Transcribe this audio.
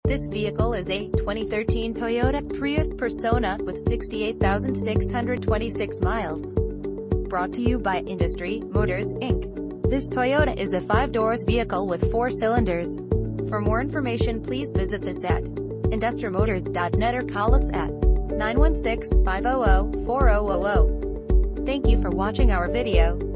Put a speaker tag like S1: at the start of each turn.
S1: This vehicle is a 2013 Toyota Prius Persona with 68,626 miles. Brought to you by Industry Motors, Inc. This Toyota is a 5-doors vehicle with 4 cylinders. For more information, please visit us at industrymotors.net or call us at 916-500-4000. Thank you for watching our video.